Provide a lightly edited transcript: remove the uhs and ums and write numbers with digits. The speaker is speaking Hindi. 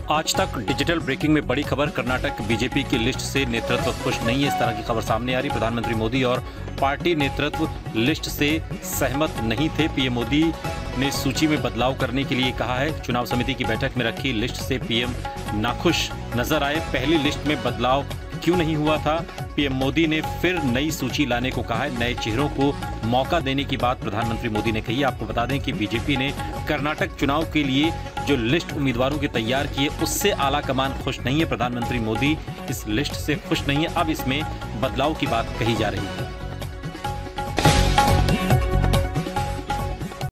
आज तक डिजिटल ब्रेकिंग में बड़ी खबर, कर्नाटक बीजेपी की लिस्ट से नेतृत्व खुश नहीं है। इस तरह की खबर सामने आ रही। प्रधानमंत्री मोदी और पार्टी नेतृत्व लिस्ट से सहमत नहीं थे। पीएम मोदी ने सूची में बदलाव करने के लिए कहा है। चुनाव समिति की बैठक में रखी लिस्ट से पीएम नाखुश नजर आए। पहली लिस्ट में बदलाव क्यों नहीं हुआ था? पीएम मोदी ने फिर नई सूची लाने को कहा है। नए चेहरों को मौका देने की बात प्रधानमंत्री मोदी ने कही। आपको बता दें कि बीजेपी ने कर्नाटक चुनाव के लिए जो लिस्ट उम्मीदवारों की तैयार की है, उससे आला कमान खुश नहीं है। प्रधानमंत्री मोदी इस लिस्ट से खुश नहीं है। अब इसमें बदलाव की बात कही जा रही है।